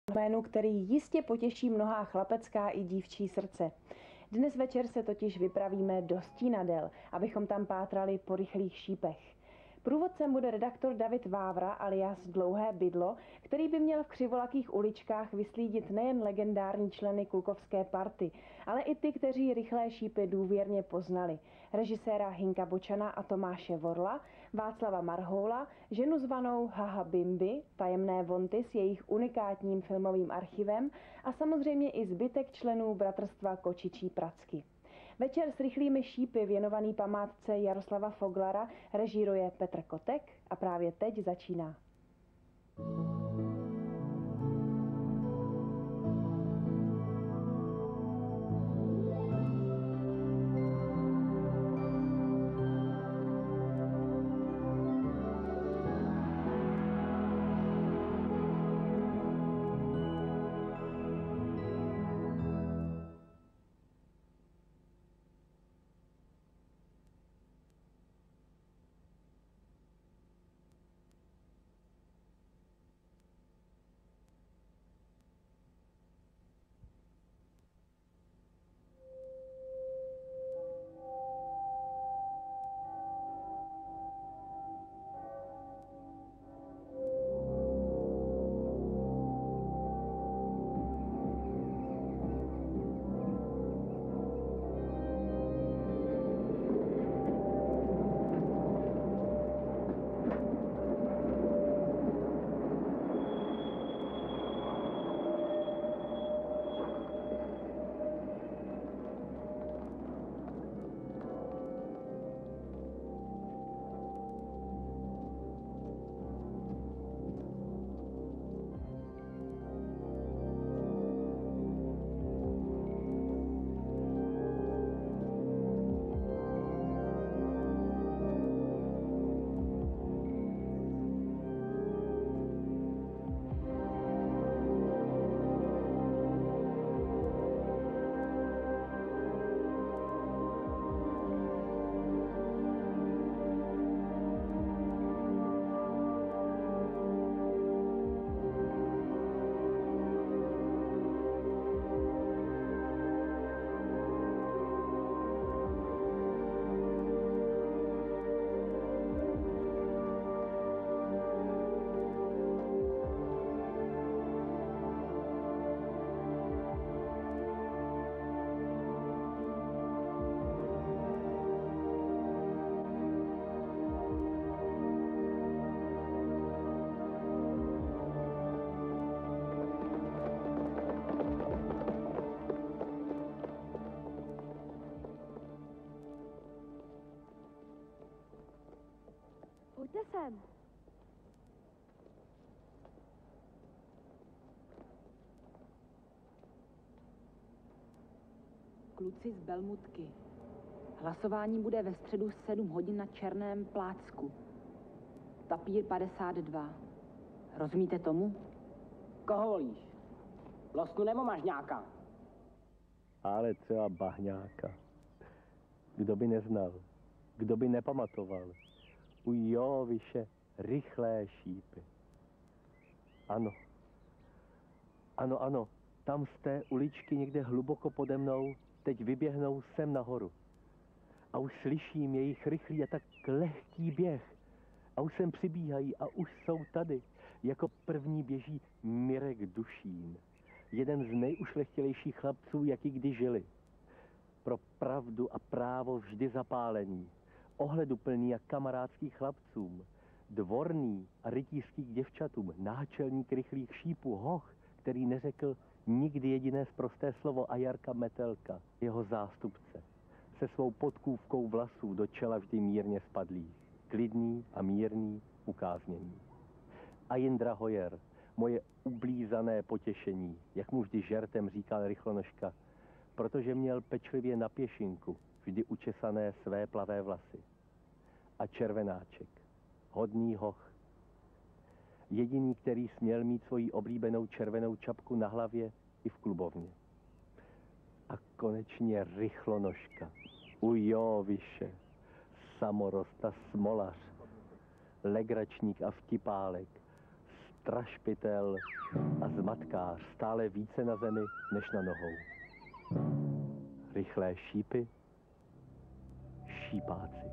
Jménu, který jistě potěší mnohá chlapecká i dívčí srdce. Dnes večer se totiž vypravíme do Stínadel, abychom tam pátrali po rychlých šípech. Průvodcem bude redaktor David Vávra alias Dlouhé bydlo, který by měl v křivolakých uličkách vyslídit nejen legendární členy klukovské party, ale i ty, kteří rychlé šípy důvěrně poznali. Režiséra Hinka Bočana a Tomáše Vorla, Václava Marhoula, ženu zvanou Haha Bimbi, tajemné vonty s jejich unikátním filmovým archivem a samozřejmě i zbytek členů bratrstva Kočičí pracky. Večer s rychlými šípy věnovaný památce Jaroslava Foglara režíruje Petr Kotek a právě teď začíná. Pojďte sem. Kluci z Belmutky. Hlasování bude ve středu 7 hodin na černém plácku. Papír 52. Rozumíte tomu? Koho volíš? Losnu nebo Mažňáka? Ale třeba Bahňáka. Kdo by neznal? Kdo by nepamatoval? U Joviše rychlé šípy. Ano. Ano, ano. Tam z té uličky někde hluboko pode mnou teď vyběhnou sem nahoru. A už slyším jejich rychlý a tak lehký běh. A už sem přibíhají a už jsou tady. Jako první běží Mirek Dušín. Jeden z nejušlechtilejších chlapců, jaký kdy žili. Pro pravdu a právo vždy zapálení. Ohleduplný a kamarádský chlapcům. Dvorný a rytířský k děvčatům. Náčelník rychlých šípů, hoch, který neřekl nikdy jediné sprosté slovo, a Jarka Metelka, jeho zástupce, se svou podkůvkou vlasů do čela vždy mírně spadlých. Klidný a mírný, ukázněný. A Jindra Hojer, moje ublízané potěšení, jak mu vždy žertem říkal Rychlonožka, protože měl pečlivě na pěšinku vždy učesané své plavé vlasy. A Červenáček, hodný hoch. Jediný, který směl mít svoji oblíbenou červenou čapku na hlavě i v klubovně. A konečně Rychlonožka, u Joviše, samorost a smolař, legračník a vtipálek, strašpitel a zmatkář, stále více na zemi než na nohou. Rychlé šípy, šípáci.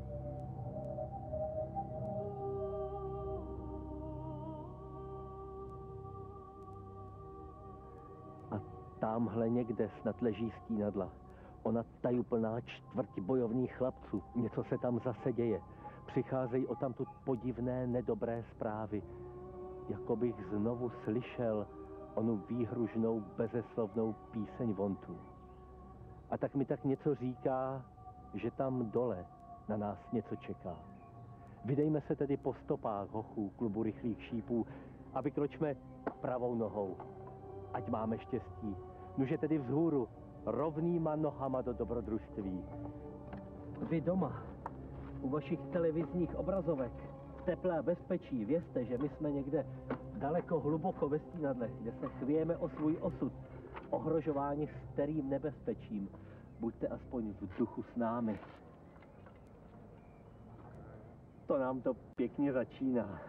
A támhle někde snad leží stínadla. Ona tajuplná čtvrť bojovných chlapců. Něco se tam zase děje. Přicházejí odtamtud podivné, nedobré zprávy. Jako bych znovu slyšel onu výhružnou, bezeslovnou píseň vontů. A tak mi tak něco říká, že tam dole na nás něco čeká. Vydejme se tedy po stopách hochů klubu rychlých šípů a vykročme pravou nohou. Ať máme štěstí. Nuže tedy vzhůru, rovnýma nohama do dobrodružství. Vy doma, u vašich televizních obrazovek, v teplé a bezpečí, vězte, že my jsme někde daleko hluboko ve stínadle, kde se chvějeme o svůj osud, ohrožováni starým nebezpečím. Buďte aspoň v duchu s námi. To nám to pěkně začíná.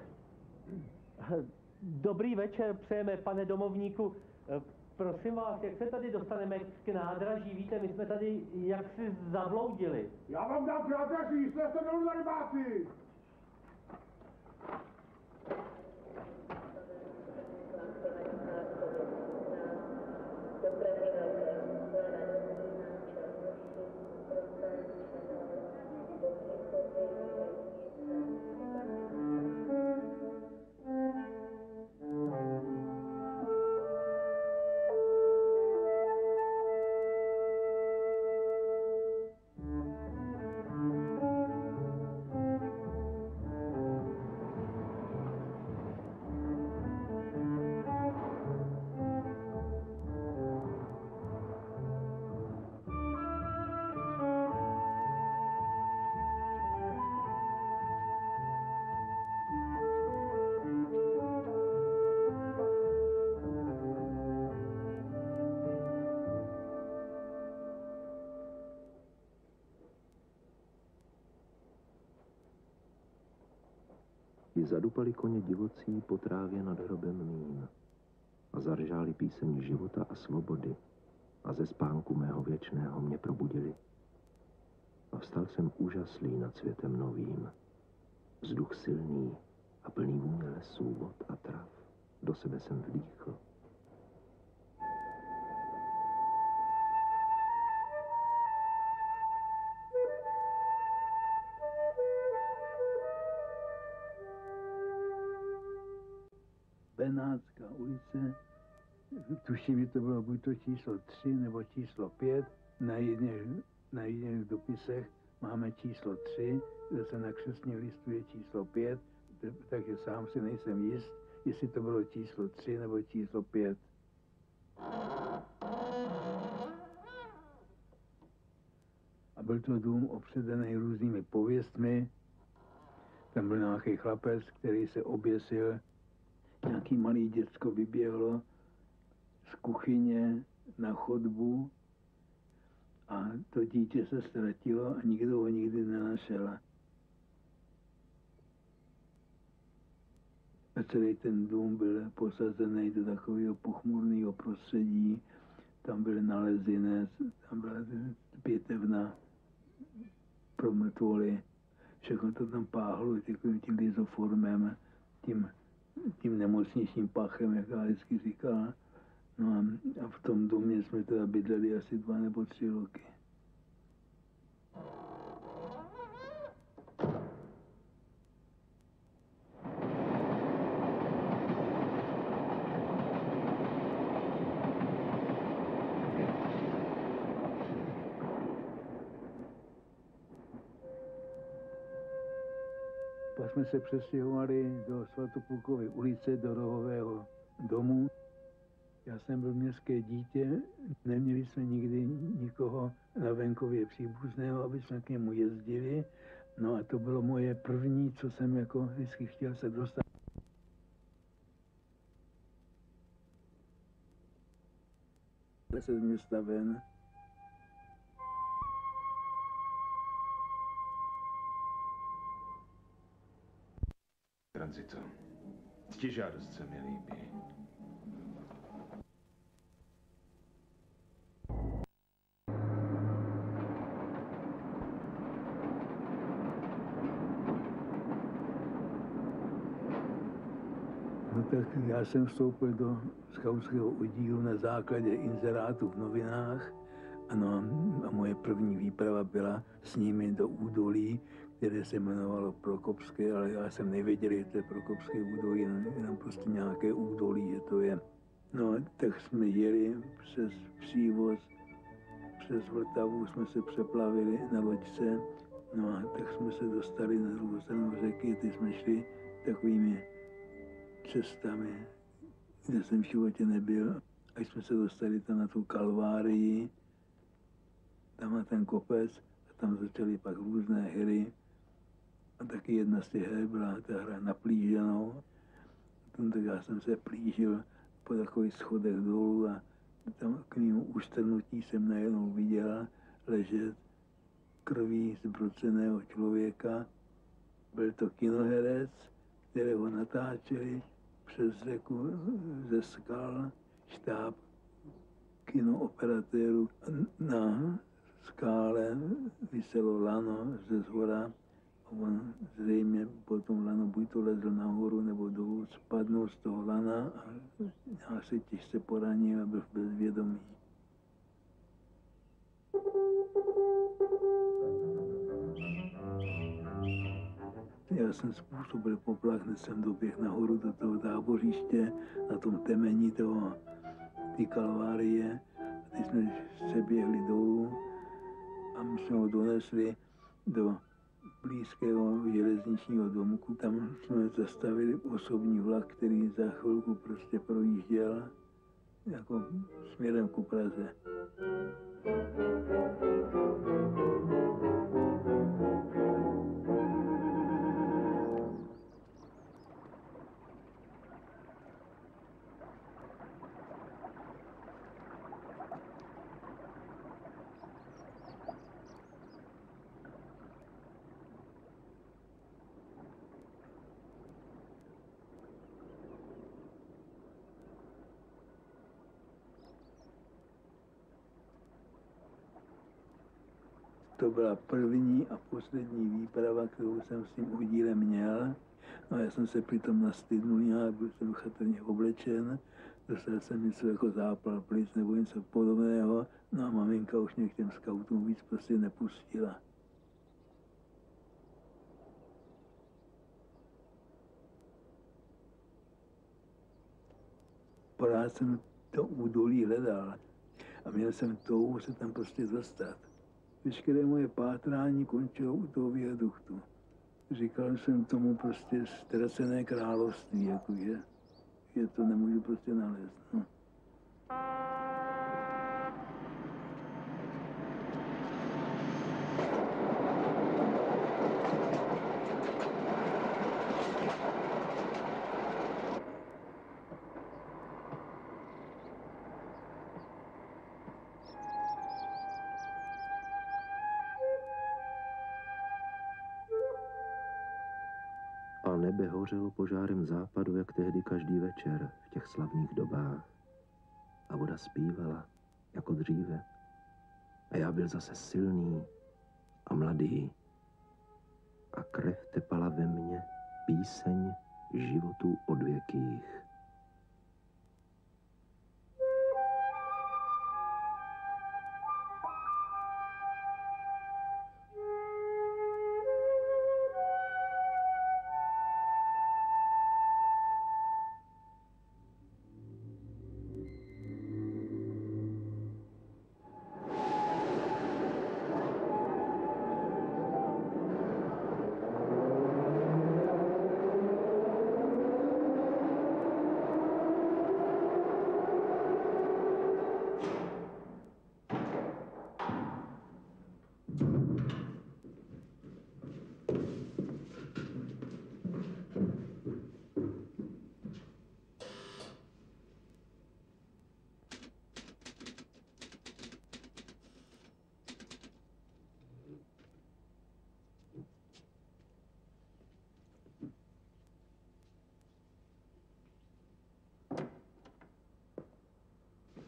Dobrý večer přejeme, pane domovníku. Prosím vás, jak se tady dostaneme k nádraží? Víte, my jsme tady jaksi zabloudili. Já vám dám nádraží, jste se dolů na rybáci! I zadupali koně divocí po trávě nad hrobem mým a zaržáli píseň života a svobody a ze spánku mého věčného mě probudili. A vstal jsem úžaslý nad světem novým. Vzduch silný a plný vůně lesů, vod a trav. Do sebe jsem vdýchl. Benátská ulice, tuším, že to bylo buď to číslo 3 nebo číslo 5, na jiných dopisech máme číslo 3, kde se na křestním listu je číslo 5, takže sám si nejsem jist, jestli to bylo číslo 3 nebo číslo 5. A byl to dům obsedený různými pověstmi. Tam byl nějaký chlapec, který se oběsil. Nějaký malý děcko vyběhlo z kuchyně na chodbu a to dítě se ztratilo a nikdo ho nikdy nenašel. A celý ten dům byl posazený do takového pochmurného prostředí. Tam byl nalezinec, tam byla pětevna pro mrtvoly. Všechno to tam páhlo tím lizoformem, tím nemocničním pachem, jak já vždycky říkala. No a v tom domě jsme teda bydleli asi 2 nebo 3 roky. Pak jsme se přestěhovali do Svatoplukovy ulice, do rohového domu. Já jsem byl městské dítě, neměli jsme nikdy nikoho na venkově příbuzného, aby jsme k němu jezdili. No a to bylo moje první, co jsem jako vždycky chtěl se dostat. Se z města ven. Tranzito. ctižádost se mi líbí. No tak já jsem vstoupil do skautského oddílu na základě inzerátu v novinách. Ano, a moje první výprava byla s nimi do údolí, které se jmenovalo Prokopské, ale já jsem nevěděl, že to je Prokopské údolí, jenom prostě nějaké údolí, že to je. No, tak jsme jeli přes přívoz, přes Vltavu jsme se přeplavili na loďce, no a tak jsme se dostali na druhou stranu řeky, ty jsme šli takovými cestami, kde jsem v životě nebyl, až jsme se dostali tam na tu Kalvárii, tam na ten kopec, a tam začaly pak různé hry. A taky jedna z těch her byla ta hra na plíženou. Tak já jsem se plížil po takových schodech dolů a tam k mému ustrnutí jsem najednou viděl ležet krví zbroceného člověka. Byl to kinoherec, kterého natáčeli přes řeku ze skal, štáb kinooperatérů. Na skále viselo lano ze zhora. On zřejmě potom lano buď to lezl nahoru nebo dolů, spadnul z toho lana a já se těžce poranil a byl v bezvědomí. Já jsem způsobil poplach, hned jsem doběhl nahoru do toho tábořiště, na tom temení ty Kalvárie. A teď jsme se běhli dolů a my jsme ho donesli do blízkého železničního domku. Tam jsme zastavili osobní vlak, který za chvilku prostě projížděl jako směrem ku Praze. To byla první a poslední výprava, kterou jsem s tím oddílem měl. No, já jsem se přitom nastydnul nějak, byl jsem chatrně oblečen, dostal jsem něco jako zápal plic nebo něco podobného, no a maminka už mě k těm skautům víc prostě nepustila. Pořád jsem to údolí hledal a měl jsem touhu se tam prostě dostat. Veškeré moje pátrání končilo u toho viaduktu. Říkal jsem tomu prostě ztracené království, jakože, že to nemůžu prostě nalézt. No. A nebe hořelo požárem západu, jak tehdy každý večer v těch slavných dobách. A voda zpívala, jako dříve. A já byl zase silný a mladý. A krev tepala ve mně píseň životů odvěkých.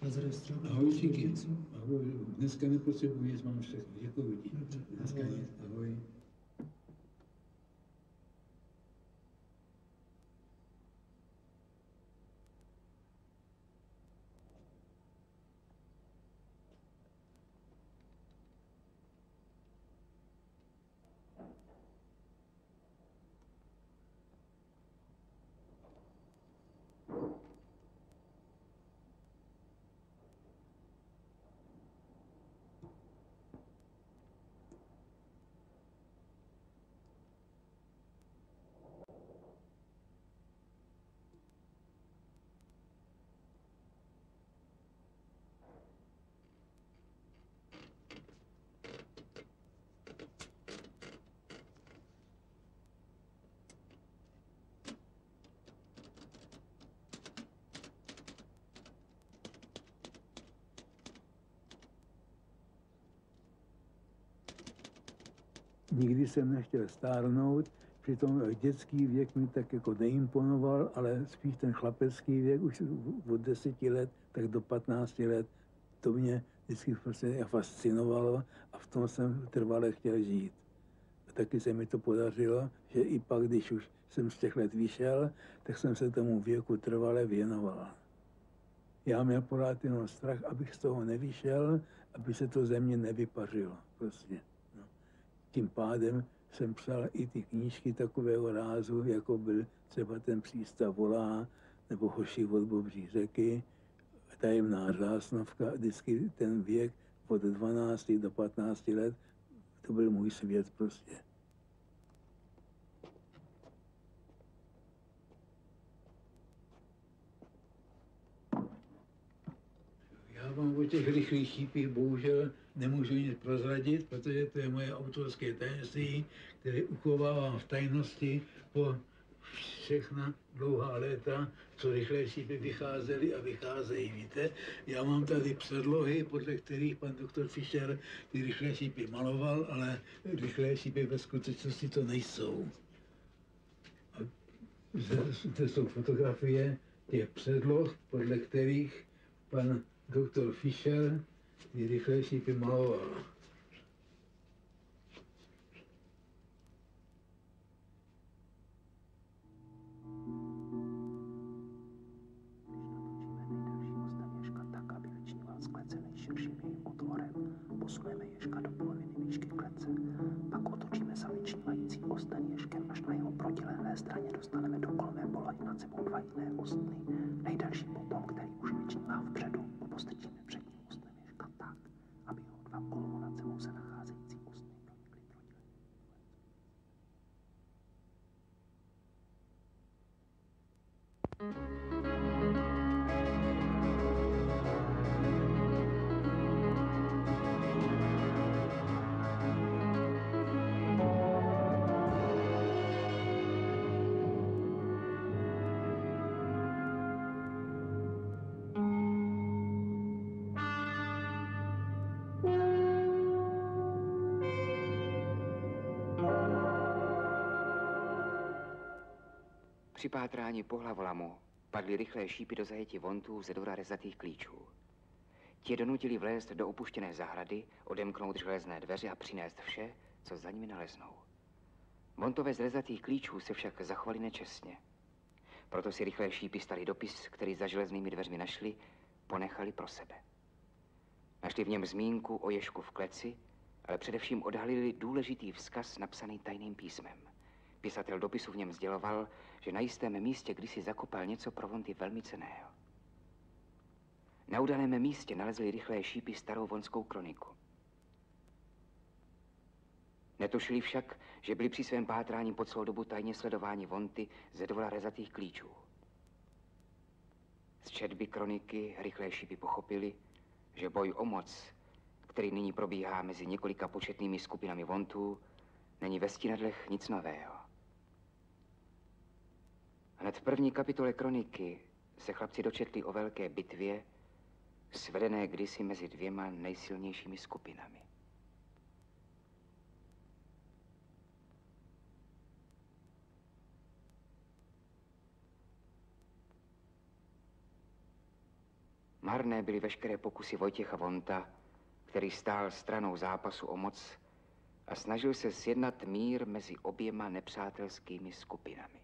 Ahoj, Číky. Ahoj. Dneska nepotřebuji, nic, mám všechno. Děkuji ti. Dneska nic. Ahoj. Nikdy jsem nechtěl stárnout, přitom dětský věk mi tak jako neimponoval, ale spíš ten chlapecký věk, už od 10 let, tak do 15 let, to mě vždycky prostě fascinovalo a v tom jsem trvale chtěl žít. A taky se mi to podařilo, že i pak, když už jsem z těch let vyšel, tak jsem se tomu věku trvale věnoval. Já měl pořád jenom strach, abych z toho nevyšel, aby se to ze mě nevypařilo prostě. Tím pádem jsem psal i ty knížky takového rázu, jako byl třeba ten Přístav volá, nebo Hoši od Bobří řeky, Tajemná řásnovka. Vždycky ten věk od 12 do 15 let, to byl můj svět prostě. Já vám o těch rychlých šípích bohužel nemůžu nic prozradit, protože to je moje autorské tajemství, které uchovávám v tajnosti po všechna dlouhá léta, co rychlé šípy vycházely a vycházejí. Víte, já mám tady předlohy, podle kterých pan doktor Fischer ty rychlé šípy maloval, ale rychlé šípy ve skutečnosti to nejsou. A to jsou fotografie těch předloh, podle kterých pan doktor Fischer ty rychlé šípy maloval. Posuneme ježka do poloviny výšky klece, pak otočíme zaličnívající osten ježkem až na jeho protilehlé straně dostaneme do kolmé polohy nad sebou dva jiné ostny. Nejdelší potom, který už vyčnívá vpředu, postrčíme předním ostnem ježka tak, aby jeho dva kolmo nad sebou se nacházející ostny pronikly protilehlé. Při pátrání po hlavolamu padly rychlé šípy do zajetí vontů ze dvora rezatých klíčů. Ti donutili vlézt do opuštěné zahrady, odemknout železné dveře a přinést vše, co za nimi naleznou. Vontové z rezatých klíčů se však zachovali nečestně. Proto si rychlé šípy starý dopis, který za železnými dveřmi našli, ponechali pro sebe. Našli v něm zmínku o ježku v kleci, ale především odhalili důležitý vzkaz napsaný tajným písmem. Pisatel dopisu v něm sděloval, že na jistém místě kdysi zakopal něco pro vonty velmi cenného. Na udaném místě nalezli rychlé šípy starou vonskou kroniku. Netušili však, že byli při svém pátrání po celou dobu tajně sledováni vonty ze dvora rezatých klíčů. Z četby kroniky rychlé šípy pochopili, že boj o moc, který nyní probíhá mezi několika početnými skupinami vontů, není ve stínadlech nic nového. Hned v první kapitole kroniky se chlapci dočetli o velké bitvě, svedené kdysi mezi dvěma nejsilnějšími skupinami. Marné byly veškeré pokusy Vojtěcha Vonta, který stál stranou zápasu o moc a snažil se sjednat mír mezi oběma nepřátelskými skupinami.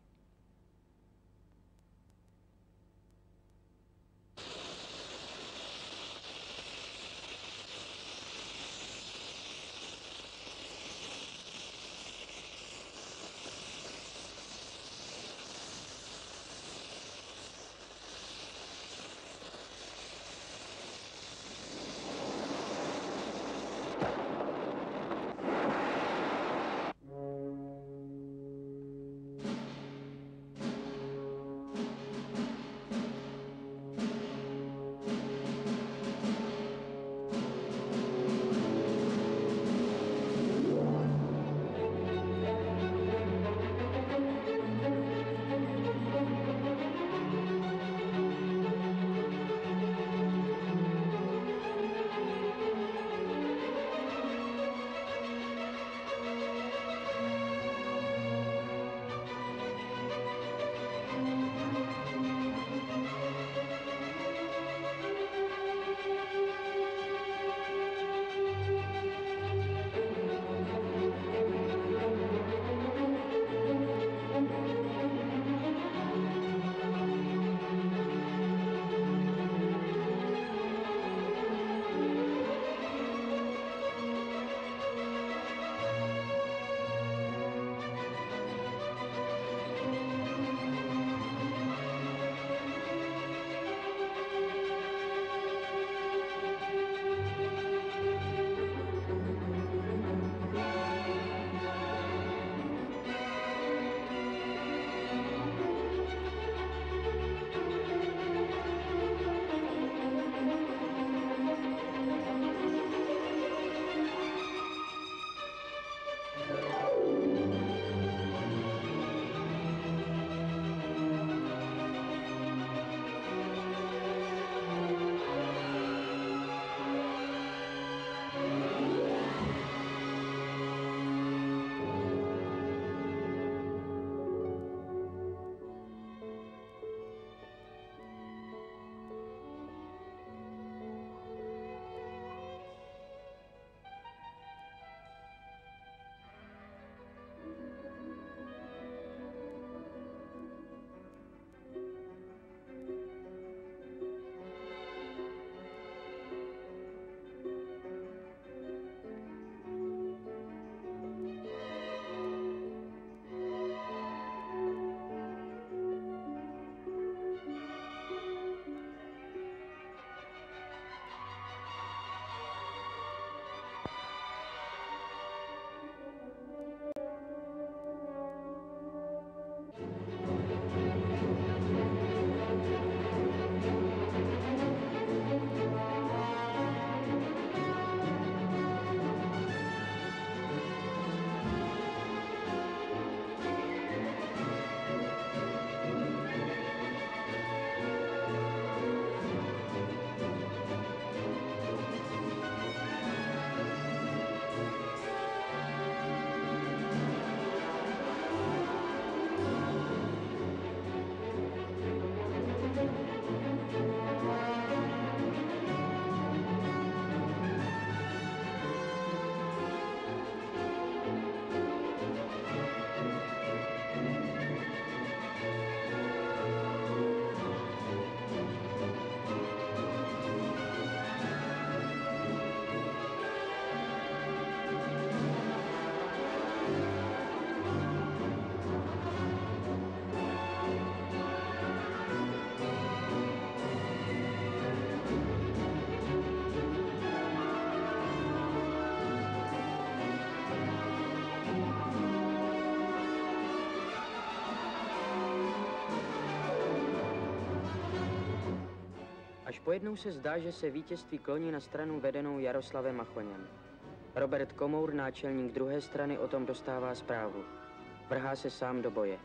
Až pojednou se zdá, že se vítězství kloní na stranu vedenou Jaroslavem Machoněm. Robert Komour, náčelník druhé strany, o tom dostává zprávu. Vrhá se sám do boje.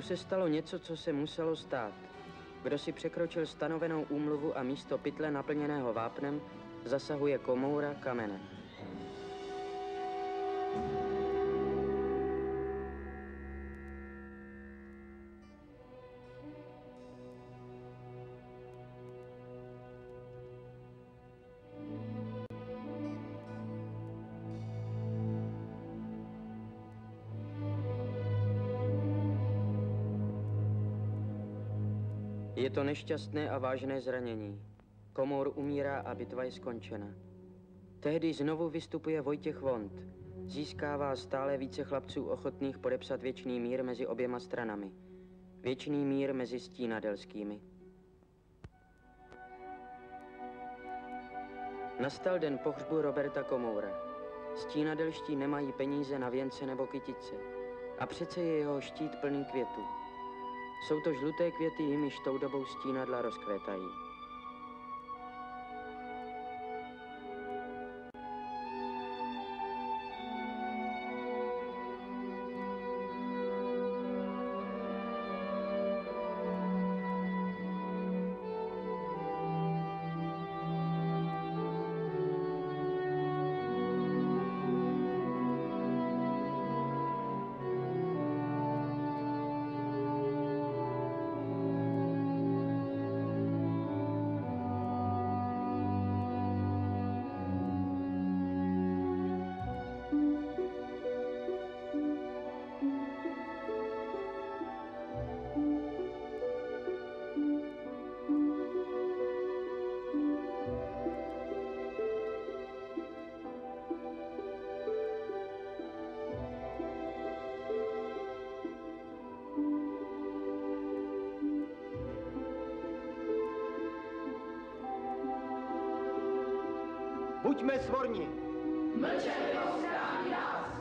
tu se stalo něco, co se muselo stát. Kdo si překročil stanovenou úmluvu a místo pytle naplněného vápnem zasahuje komoura kamenem. Je to nešťastné a vážné zranění. Komour umírá a bitva je skončena. Tehdy znovu vystupuje Vojtěch Vont. Získává stále více chlapců ochotných podepsat věčný mír mezi oběma stranami. Věčný mír mezi stínadelskými. Nastal den pohřbu Roberta Komoura. Stínadelští nemají peníze na věnce nebo kytice. A přece je jeho štít plný květů. Jsou to žluté květy, jimiž tou dobou stínadla rozkvétají. Buďme svorni. Mlčenlivost chrání nás.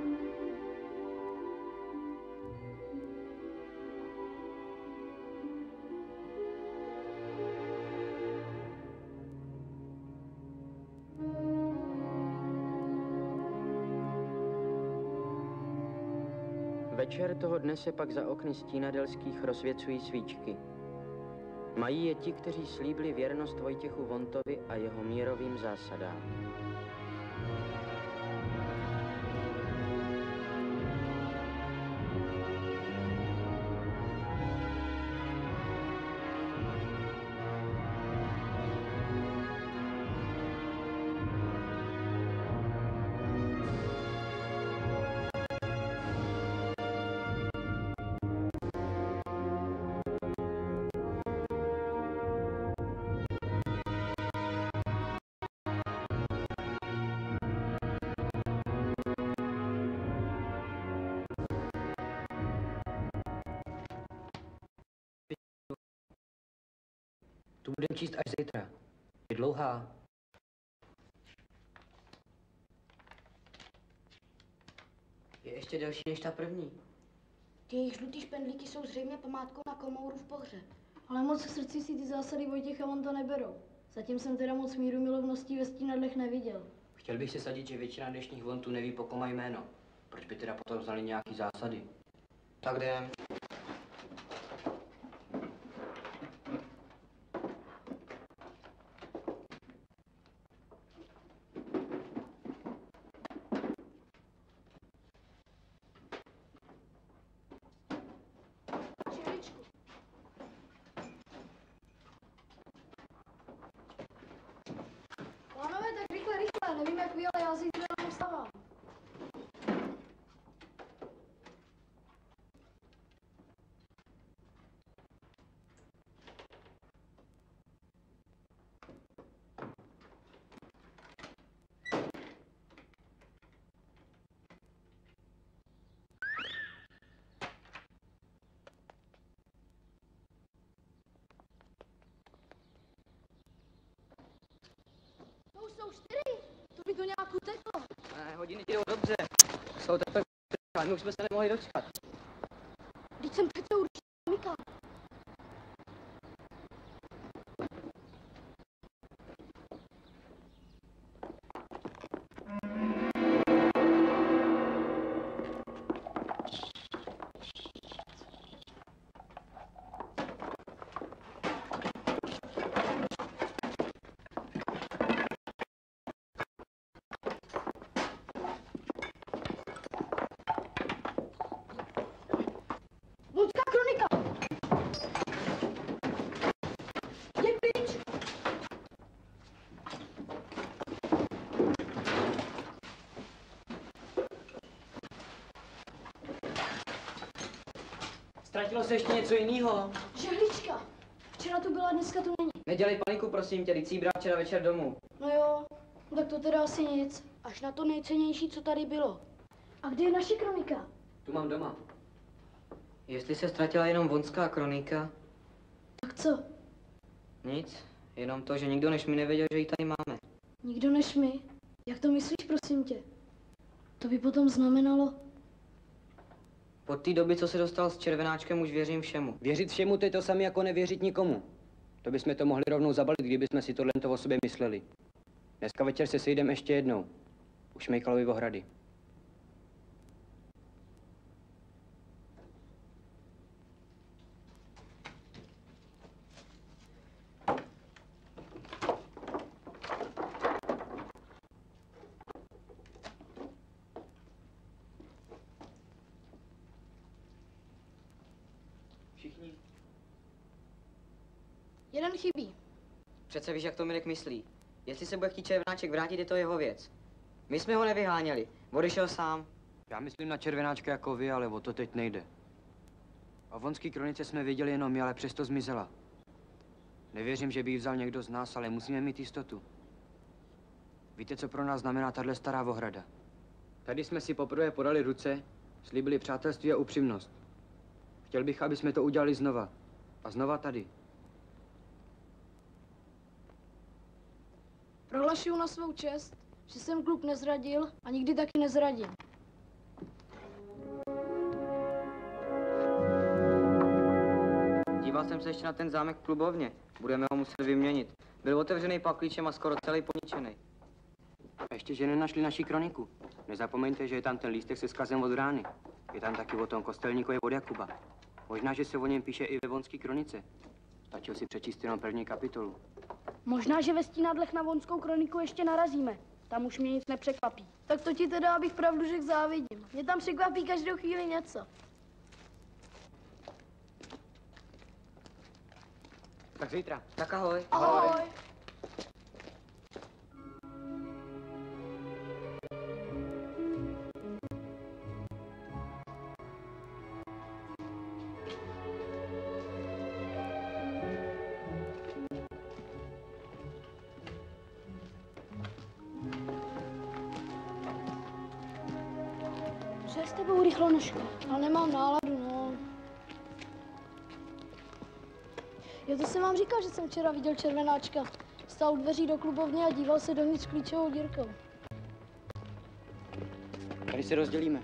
Večer toho dne se pak za okny stínadelských rozsvěcují svíčky. Mají je ti, kteří slíbili věrnost Vojtěchu Vontovi a jeho mírovým zásadám. Tu budem číst až zítra. Je dlouhá. Je ještě delší než ta první. Ty jejich žlutý špendlíky jsou zřejmě památkou na Komourův pohřeb. Ale moc v srdci si ty zásady Vojtěcha Vonta neberou. Zatím jsem teda moc míru milovností ve stínadlech neviděl. Chtěl bych si sadit, že většina dnešních Vontů neví, po kom má jméno. Proč by teda potom znali nějaký zásady? Tak jdem. Pánové, tak rychle, nevím jak vy, ale já zítra ráno vstávám. To už jsou 4, to by to nějak uteklo. Ne, hodiny jdou dobře. Jsou teprve, my už jsme se nemohli dočkat. Vždyť jsem přece určitě zamykal. Ztratilo se ještě něco jiného. Žehlička. Včera tu byla, dneska tu není. Nedělej paniku, prosím tě, když jsi brát včera večer domů. No jo, tak to teda asi nic. Až na to nejcennější, co tady bylo. A kde je naše kronika? Tu mám doma. Jestli se ztratila jenom vonská kronika... Tak co? Nic, jenom to, že nikdo než my nevěděl, že ji tady máme. Nikdo než my? Jak to myslíš, prosím tě? To by potom znamenalo... Od té doby, co se dostal s červenáčkem, už věřím všemu. Věřit všemu, to je to samé jako nevěřit nikomu. To bychom to mohli rovnou zabalit, kdybychom si tohle o sobě mysleli. Dneska večer se sejdeme ještě jednou. U Šmejkalovy ohrady. Všichni. Jeden chybí. Přece víš, jak to Mirek myslí. Jestli se bude chtít červenáček vrátit, je to jeho věc. My jsme ho nevyháněli. Odešel sám. Já myslím na červenáčka jako vy, ale o to teď nejde. O vonský kronice jsme věděli jenom my, ale přesto zmizela. Nevěřím, že by ji vzal někdo z nás, ale musíme mít jistotu. Víte, co pro nás znamená tahle stará ohrada? Tady jsme si poprvé podali ruce, slíbili přátelství a upřímnost. Chtěl bych, aby jsme to udělali znova. A znova tady. Prohlašuju na svou čest, že jsem klub nezradil a nikdy taky nezradím. Díval jsem se ještě na ten zámek v klubovně. Budeme ho muset vyměnit. Byl otevřený paklíčem a skoro celý poničený. A ještě, že nenašli naši kroniku. Nezapomeňte, že je tam ten lístek se vzkazem od rány. Je tam taky o tom kostelníkovi od Jakuba. Možná, že se o něm píše i ve vonské kronice. Stačil si přečíst jenom první kapitolu. Možná, že ve Stínadlech na vonskou kroniku ještě narazíme. Tam už mě nic nepřekvapí. Tak to ti teda, abych pravdu řekl, závidím. Mě tam překvapí každou chvíli něco. Tak zítra. Tak ahoj. Ahoj. Co je s tebou, Rychlonožko? Ale nemám náladu, no. Jo, to jsem vám říkal, že jsem včera viděl červenáčka. Stál u dveří do klubovny a díval se dovnitř klíčovou dírkou. Tady se rozdělíme.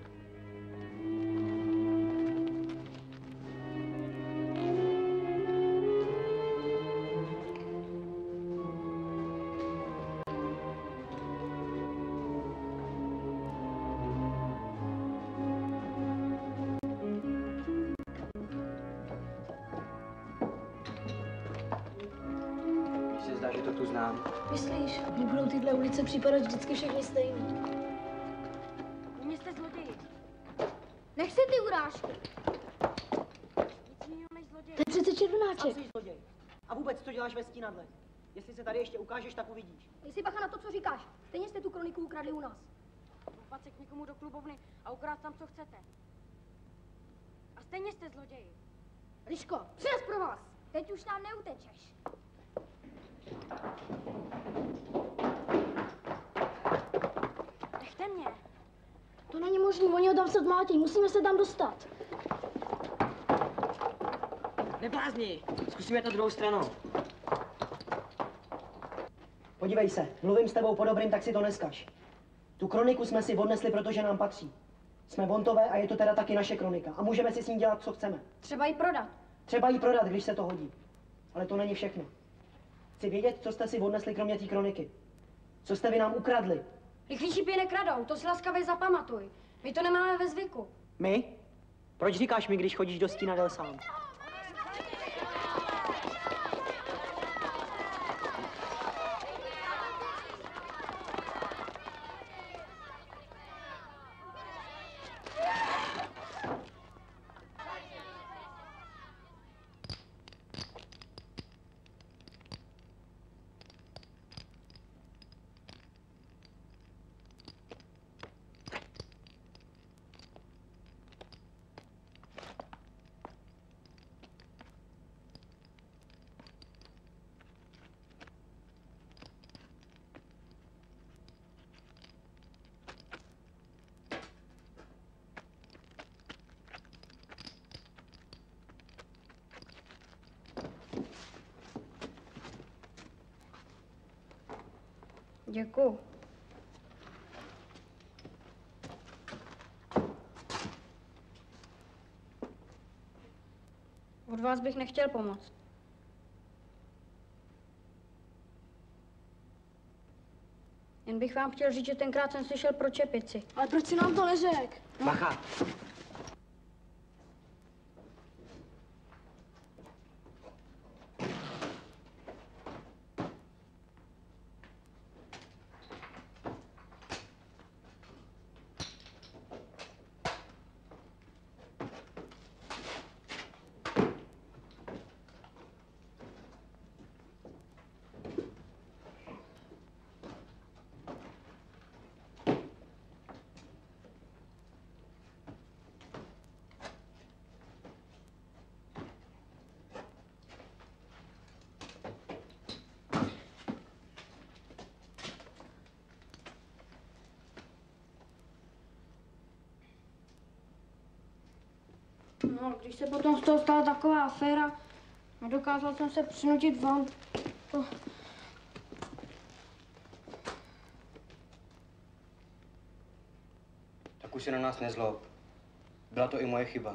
Zdá, že to tu znám. Myslíš, mně budou tyhle ulice připadat vždycky všechny stejný. Vy jste zloději. Nech si ty urážky. Nic jiného než zloději. To je přece červenáček. Sám jsi zloděj. A vůbec, co děláš ve Stínadlech? Jestli se tady ještě ukážeš, tak uvidíš. Dej si bacha na to, co říkáš. Stejně jste tu kroniku ukradli u nás. Vůpat se k někomu do klubovny a ukrást tam, co chcete. A stejně jste zloději. Liško, přines pro vás. Teď už nám neutečeš. Nechte mě. To není možný, oni ho tam se odmlátějí, musíme se tam dostat. Neblázni, zkusíme to druhou stranou. Podívej se, mluvím s tebou po dobrým, tak si to neskaž. Tu kroniku jsme si odnesli, protože nám patří. Jsme Vontové a je to teda taky naše kronika. A můžeme si s ní dělat, co chceme. Třeba ji prodat. Třeba ji prodat, když se to hodí. Ale to není všechno. Chci vědět, co jste si odnesli kromě té kroniky. Co jste vy nám ukradli. Rychlí šípy nekradou, to si laskavě zapamatuj. My to nemáme ve zvyku. My? Proč říkáš mi, když chodíš do Stínadel sám? Děkuju. Od vás bych nechtěl pomoct. Jen bych vám chtěl říct, že tenkrát jsem slyšel pro čepici. Ale proč si nám to neřek? Bacha! No, když se potom z toho stala taková aféra, nedokázal jsem se přinutit vám. Tak už se na nás nezlob. Byla to i moje chyba.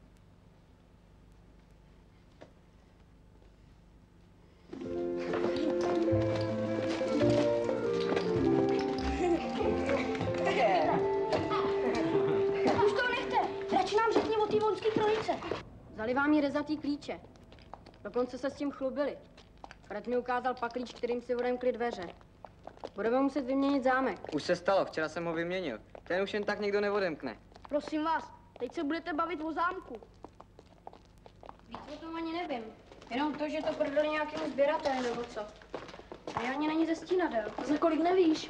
Už to nechte, radši nám řekni o té vonské kronice. Vzali vám ji rezatý klíče. Dokonce se s tím chlubili. Fred mi ukázal pak klíč, kterým si odemkli dveře. Budeme muset vyměnit zámek. Už se stalo, včera jsem ho vyměnil. Ten už jen tak někdo neodemkne. Prosím vás, teď se budete bavit o zámku. Víc o tom ani nevím. Jenom to, že to prodali nějakému sběrateli nebo co. A já ani není ze Stínadel. Za kolik nevíš?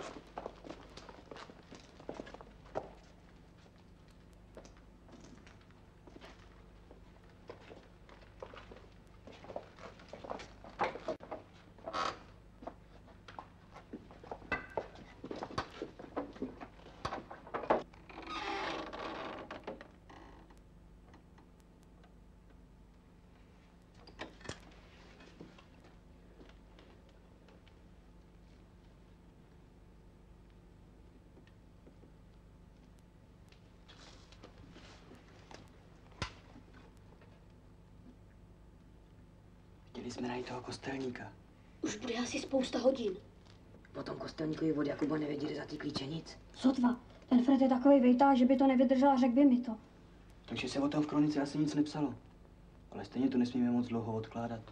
Chtěli jsme najít toho kostelníka. Už bude asi spousta hodin. O tom kostelníkovi od Jakuba nevěděli za ty klíče nic. Sotva, ten Fred je takovej vejtá, že by to nevydržel a řekl by mi to. Takže se o tom v kronice asi nic nepsalo. Ale stejně to nesmíme moc dlouho odkládat.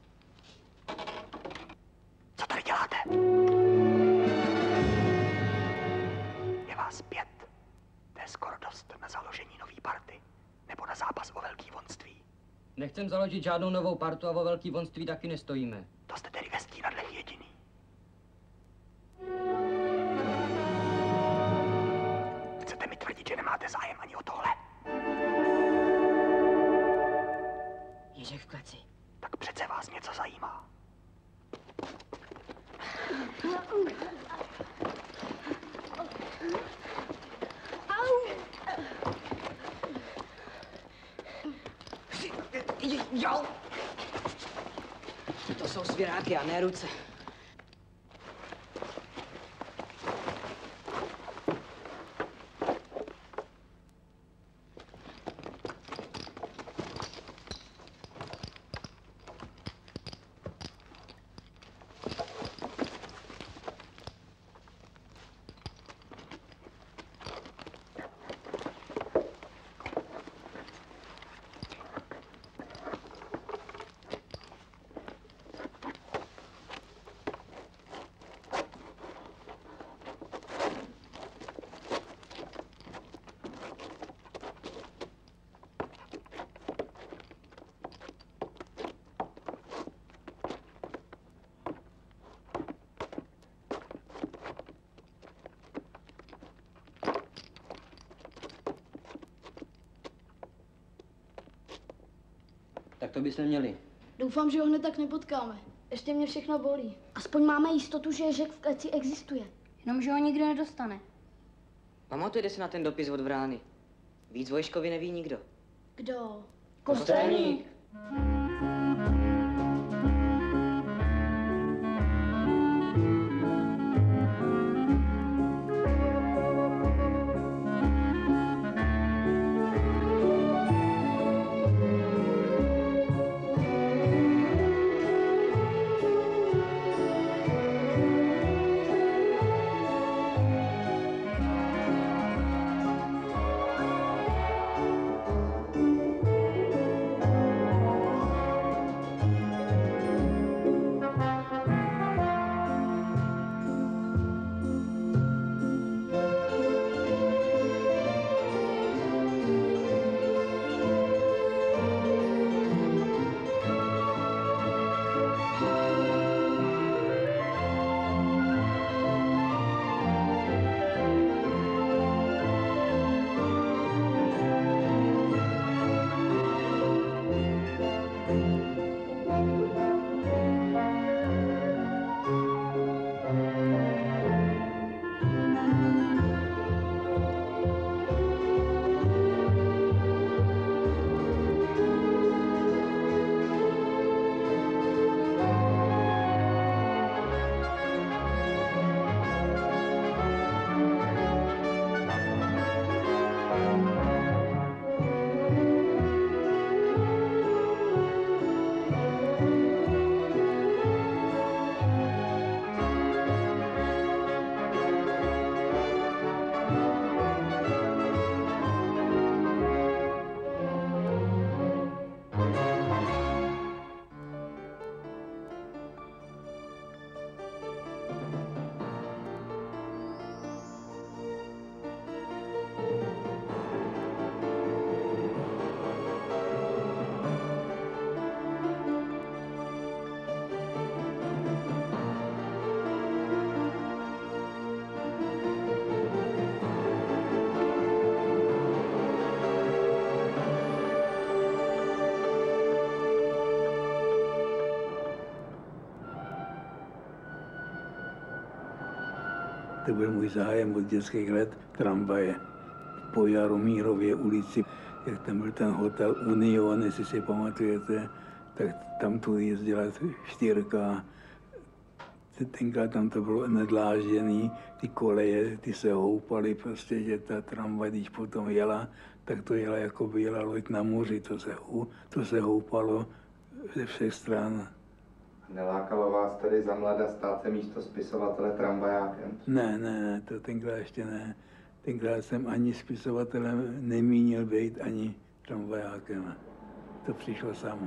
Co tady děláte? Je vás 5. To je skoro dost na založení nový party. Nebo na zápas o velký vonství. Nechcem založit žádnou novou partu a o velký vonství taky nestojíme. To jste tedy ve Stínadlech jediný. Chcete mi tvrdit, že nemáte zájem ani o tohle? Ježek v kleci. Tak přece vás něco zajímá. Jo! To jsou svěráky a ne ruce. Tak to bychom měli. Doufám, že ho hned tak nepotkáme. Ještě mě všechno bolí. Aspoň máme jistotu, že Ježek v kleci existuje. Jenom, že ho nikdy nedostane. Pamatujete si na ten dopis od Vrány? Víc o Ježkovi neví nikdo. Kdo? Kostelník. To byl můj zájem od dětských let, tramvaje. Po Jaromírově ulici, jak tam byl ten hotel Union, jestli si pamatujete, tak tam tu jezdila čtyřka. Tenkrát tam to bylo nedlážděný, ty koleje, ty se houpaly prostě, že ta tramvaj, když potom jela, tak to jela jako by jela loď na moři, to se houpalo ze všech stran. Nelákalo vás tedy za mlada stát se místo spisovatele tramvajákem? Ne, to tenkrát ještě ne. Tenkrát jsem ani spisovatelem nemínil být, ani tramvajákem. To přišlo samo.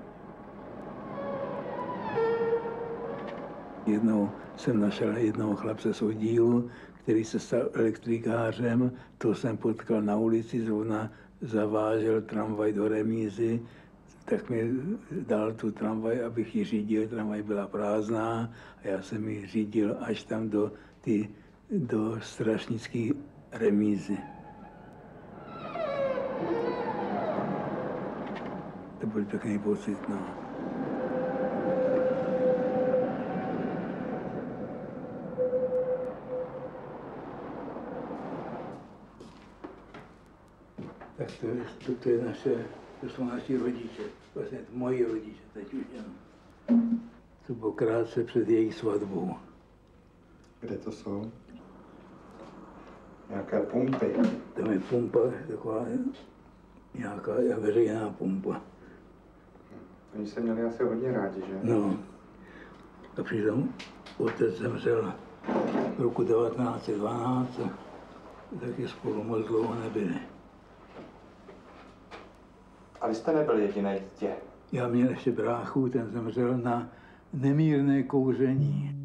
Jednou jsem našel jednoho chlapce z oddílu, který se stal elektrikářem. To jsem potkal na ulici, zrovna zavážel tramvaj do remízy, tak mi dal tu tramvaj, abych ji řídil. Tramvaj byla prázdná a já jsem ji řídil až tam do strašnické remízy. To byl pěkný pocit, no. Tak to jsou naši rodiče, vlastně moji rodiče teď už jenom. To bylo krátce před jejich svatbou. Kde to jsou? Nějaké pumpy? Tam je pumpa, taková nějaká veřejná pumpa. Oni se měli asi hodně rádi, že? No. A přitom otec zemřel v roku 1912, taky spolu moc dlouho nebyli. A vy jste nebyl jediný dítě? Já měl ještě bráchu, ten zemřel na nemírné kouření.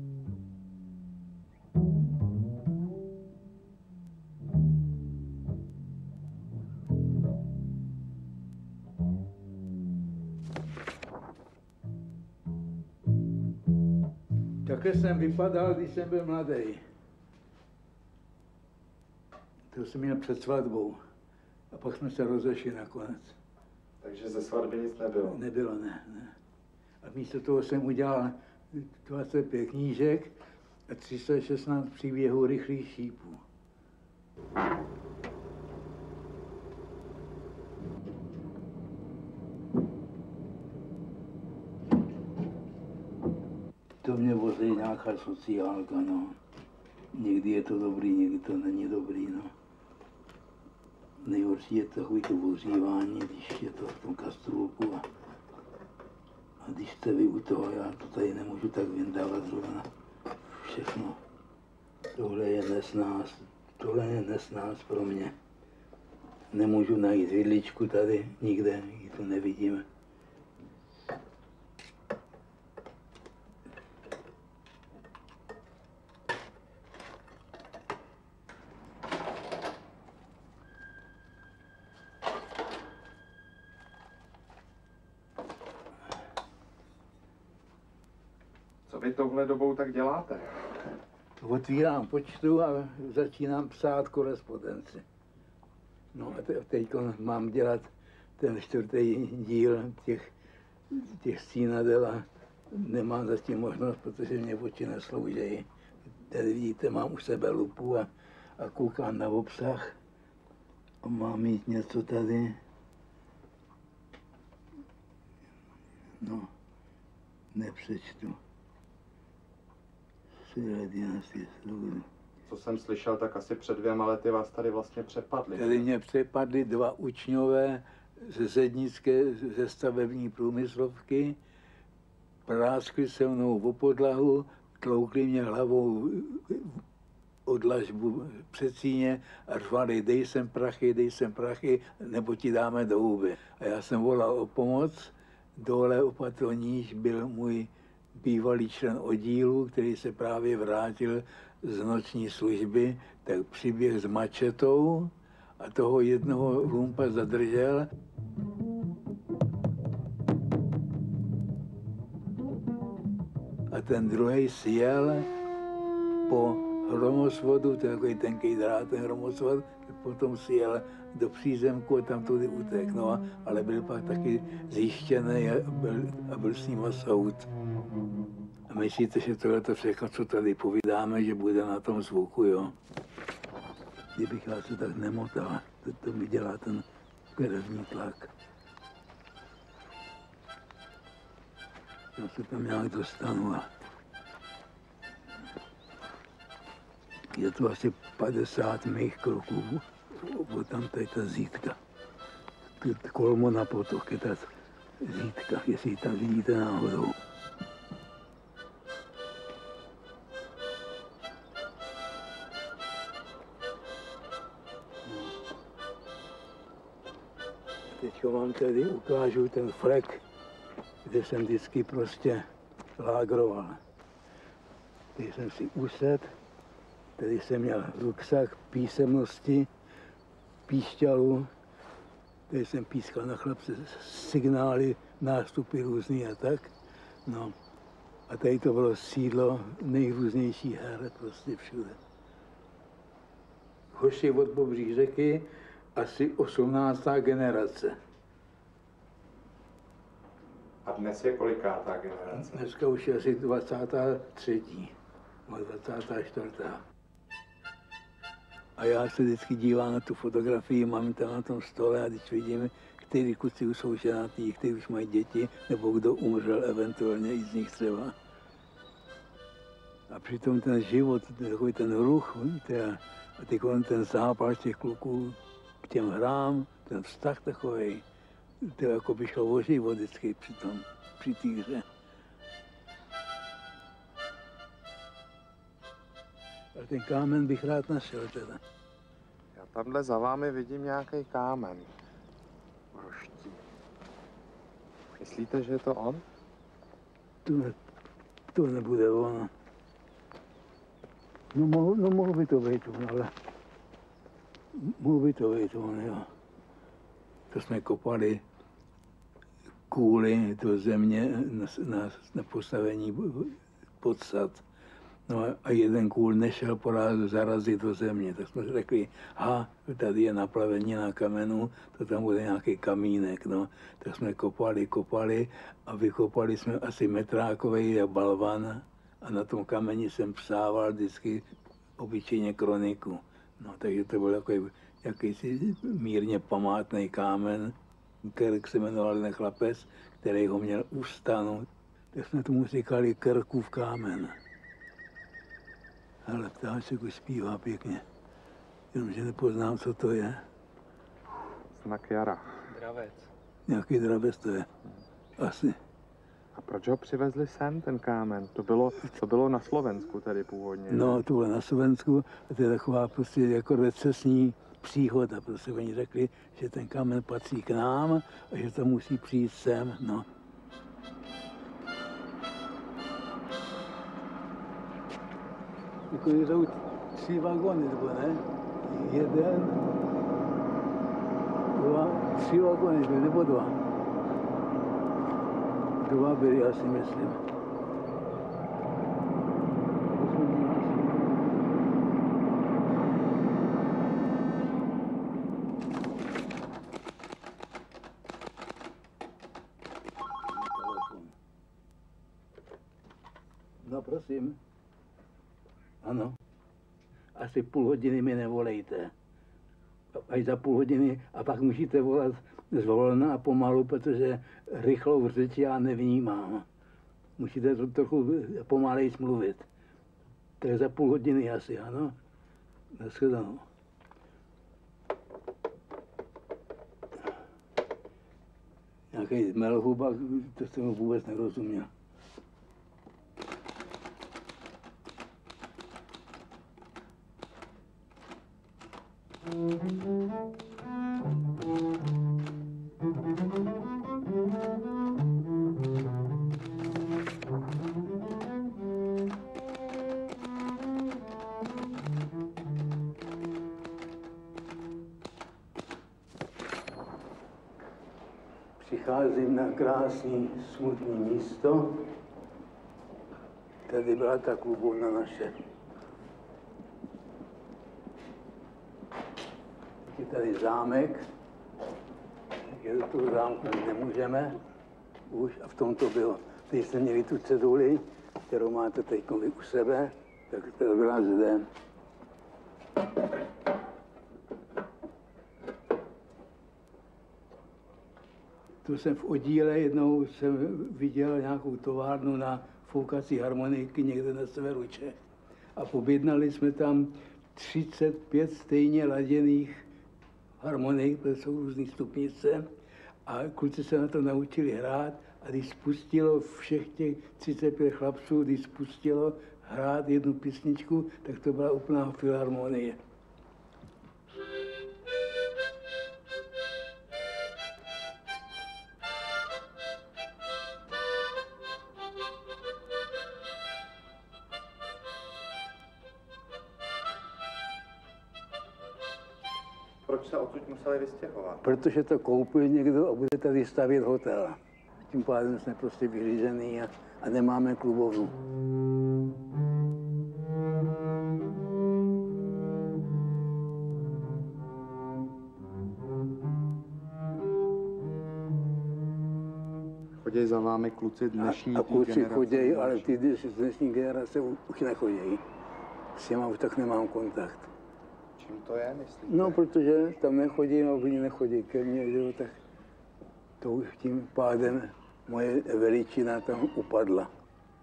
Takhle jsem vypadal, když jsem byl mladý. To jsem měl před svatbou. A pak jsme se rozešli nakonec. Takže ze svatby nic nebylo? Nebylo, ne. A místo toho jsem udělal 25 knížek a 316 příběhů rychlých šípů. To mě vozí nějaká sociálka, no. Někdy je to dobrý, někdy to není dobrý, no. Nejhorší je takový to ohřívání, když je to v tom kastrůlku a když jste vy u toho, já to tady nemůžu tak vyndávat zrovna všechno. Tohle je nesnás pro mě. Nemůžu najít vidličku tady, nikde, ji tu nevidím. Co vy touhle dobou tak děláte? Otvírám počtu a začínám psát korespondenci. No a teď mám dělat ten 4. díl těch stínadel a nemám zatím možnost, protože mě oči nesloužejí. Tady vidíte, mám u sebe lupu a koukám na obsah. A mám mít něco tady. No, nepřečtu. Co jsem slyšel, tak asi před 2 lety vás tady vlastně přepadli. Tady mě přepadli 2 učňové ze Zednické, ze stavební průmyslovky, práskli se mnou o podlahu, tloukli mě hlavou o dlažbu před síně a řvali, dej sem prachy, nebo ti dáme do huby. A já jsem volal o pomoc, dole u patroníž byl můj bývalý člen oddílu, který se právě vrátil z noční služby, tak přiběh s mačetou a toho jednoho lumpa zadržel. A ten druhý sjel po hromosvodu, to je takový tenký drát, ten hromosvod, potom sjel do přízemku a tam tudy utek, no, ale byl pak taky zjištěný a byl s ním soud. A myslíte, že tohle všechno, co tady povídáme, že bude na tom zvuku, jo? Kdybych já se tak nemotal, to mi dělá ten krevní tlak. Já se tam nějak dostanu a je to asi 50 mých kroků, bo tam tady ta zítka. Kolmo na potok je ta zítka, jestli ji tam vidíte náhodou. Teď vám tady ukážu ten flek, kde jsem vždycky prostě lágroval. Tady jsem si usedl, tady jsem měl ruksak, písemnosti, píšťalu, tady jsem pískal na chlapce signály, nástupy různý a tak. No. A tady to bylo sídlo nejrůznějších her, prostě všude. Hoši od pobřeží řeky, asi 18. generace. A dnes je kolikátá generace? Dneska už je asi 23. 24. A já se vždycky dívám na tu fotografii, mám tam na tom stole a když vidím, který kluci už jsou ženatý, kteří už mají děti, nebo kdo umřel eventuálně i z nich třeba. A přitom ten život, takový ten ruch, a teď ten zápal těch kluků k těm hrám, ten vztah takovej, to jako by šlo o život vždycky při té hře. A ten kámen bych rád našel teda. Já tamhle za vámi vidím nějaký kámen. Roští. Myslíte, že je to on? To nebude ono. No mohl by to být on, ale mohl by to být on, jo. To jsme kopali kůly do země na postavení podsad. No a jeden kůl nešel po rázu zarazit do země, tak jsme řekli, tady je naplavenina kamenu, to tam bude nějaký kamínek, no. Tak jsme kopali a vykopali jsme asi metrákový balvan a na tom kameni jsem psával vždycky obyčejně kroniku. No, takže to byl jakýsi mírně památný kámen, který se jmenoval ten chlapec, který ho měl u stanu. Tak jsme tomu říkali Krkův kámen. Ale ptáček už zpívá pěkně, jenomže nepoznám, co to je. Znak jara. Dravec. Nějaký dravec to je, asi. A proč ho přivezli sem, ten kámen? To bylo na Slovensku tedy původně. No, to bylo na Slovensku a to je taková prostě jako recesní příhoda. Prostě oni řekli, že ten kámen patří k nám a že to musí přijít sem, no. Jako jsou 3 vagony, nebo ne? 1, 2, 3 vagony byly, nebo 2. 2 byly asi, myslím. No prosím. Ano. Asi půl hodiny mi nevolejte. Až za půl hodiny a pak musíte volat zvolna a pomalu, protože rychlou řeč já nevnímám. Musíte to trochu pomalejš mluvit. Tak za půl hodiny asi, ano. Nashledanou. Nějaký melhuba, to jsem mu vůbec nerozuměl. Přicházím na krásný, smutný místo. Tady byla ta klubovna naše. Je tady zámek, takže do toho zámku nemůžeme už a v tom to bylo. Teď jsme měli tu ceduli, kterou máte teď u sebe, tak to byla zde. Tu jsem v oddíle, jednou jsem viděl nějakou továrnu na foukací harmoniky někde na severu Čech. A objednali jsme tam 35 stejně laděných harmonik, to jsou různý stupnice. A kluci se na to naučili hrát a když spustilo všech těch 35 chlapců, když spustilo hrát jednu písničku, tak to byla úplná filharmonie. Proč se odsud museli vystěhovat? Protože to koupil někdo a bude tady stavět hotel. Tím pádem jsme prostě vyřízený a nemáme klubovnu. Chodí za vámi kluci dnešní a kluci generace? chodí, ale ty z dnešní generace už nechodí. S těma už tak nemám kontakt. Čím to je, myslíte? No, protože tam nechodím a oni nechodí ke mně, tak to už tím pádem moje veličina tam upadla.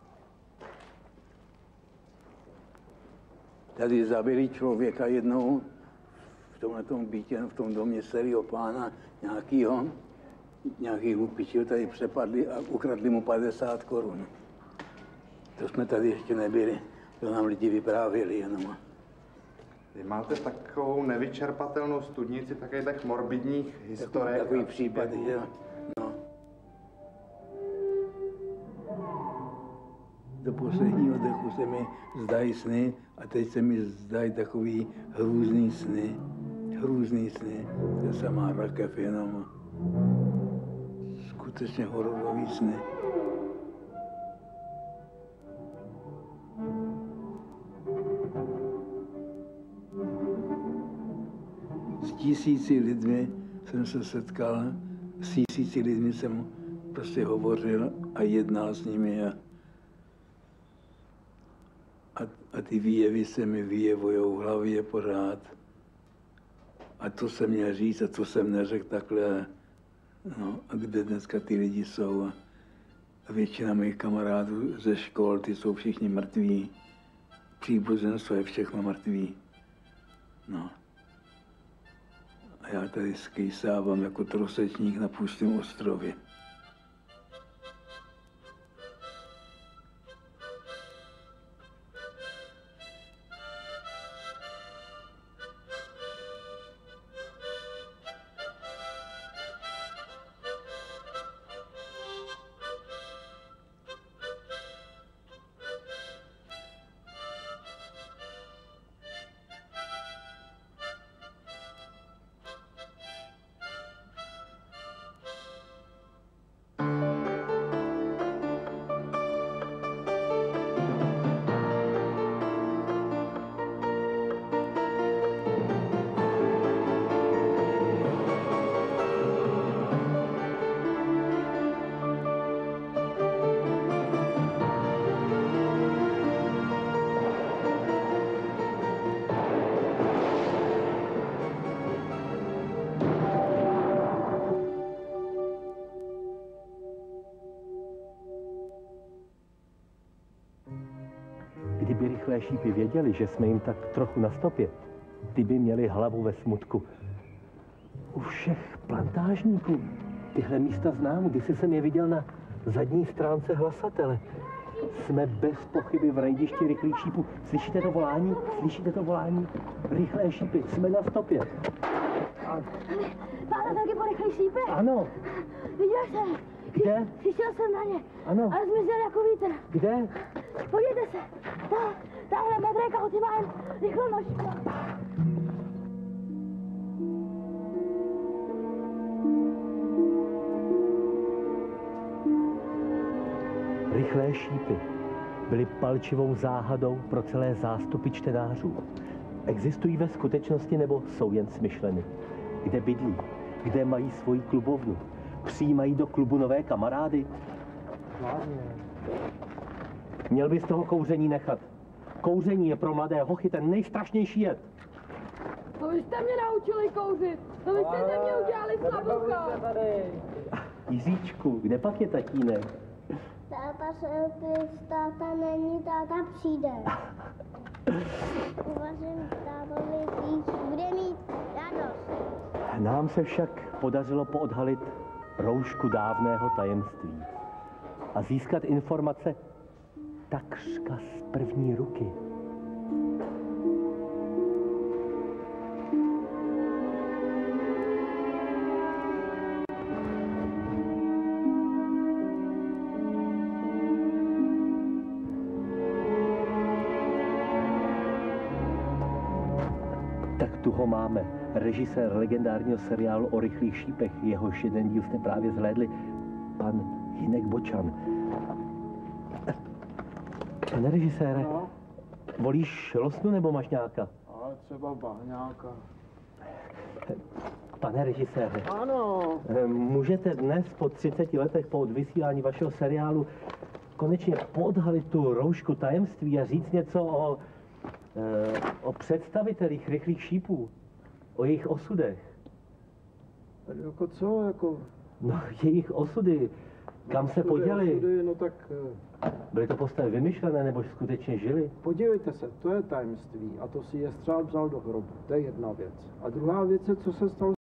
Tady zabili člověka jednou v tomhletom bytě, v tom domě starého pána nějaký hlupičil tady přepadli a ukradli mu 50 korun. To jsme tady ještě nebyli, to nám lidi vyprávěli jenom. Vy máte takovou nevyčerpatelnou studnici takových morbidních historiek. Takový případy, že? No. Do posledního dechu se mi zdají sny a teď se mi zdají takový hrůzný sny. Hrůzný sny. To je samá rakev jenom. Skutečně hororový sny. S 1000 lidmi jsem se setkal, s 1000 lidmi jsem prostě hovořil a jednal s nimi a ty výjevy se mi vyjevujou v hlavě pořád. A to jsem měl říct a to jsem neřekl takhle. No, a kde dneska ty lidi jsou? A většina mých kamarádů ze škol, ty jsou všichni mrtví. Příbuzenstvo je všechno mrtví. No. A já tady skejsávám jako trosečník na pustém ostrově. Kdyby rychlé šípy věděli, že jsme jim tak trochu na stopě, ty by měli hlavu ve smutku. U všech plantážníků tyhle místa znám, když jsem je viděl na zadní stránce hlasatele. Jsme bez pochyby v rejdišti rychlých šípů. Slyšíte to volání? Slyšíte to volání? Rychlé šípy, jsme na stopě. Pána taky po rychlých šípech? Ano. Viděl jsem. Kde? Přišel jsem na ně. Ano. Ale zmizel jako vítr. Kde? Podívejte se. Tahle modré kauty má jen rychlou nož. Rychlé šípy byly palčivou záhadou pro celé zástupy čtenářů. Existují ve skutečnosti nebo jsou jen smyšleny? Kde bydlí? Kde mají svoji klubovnu? Přijímají do klubu nové kamarády? Měl bys toho kouření nechat. Kouření je pro mladé hochy ten nejstrašnější jed. To vy jste mě naučili kouřit. To vy jste ze mě udělali slabucha. Jiříčku, kde pak je tatínek? Táta se táta není, táta přijde. Uvařím tátovi píč, bude mít radost. Nám se však podařilo poodhalit roušku dávného tajemství a získat informace takřka z první ruky. Tak tu ho máme. Režisér legendárního seriálu o rychlých šípech, jehož jeden díl jste právě zhlédli, pan Hinek Bočan. Pane režisére, no? Volíš losnu nebo mašňáka? Ale třeba bahňáka. Pane režisére. Ano. Můžete dnes po 30 letech po odvysílání vašeho seriálu konečně poodhalit tu roušku tajemství a říct něco o představitelích rychlých šípů, o jejich osudech. Jako co? Jako... No, jejich osudy. Kam se poděli? Osudy, no tak... Byly to postavy vymyšlené, nebo skutečně žili? Podívejte se, to je tajemství a to si Jestřáb vzal do hrobu. To je jedna věc. A druhá věc je, co se stalo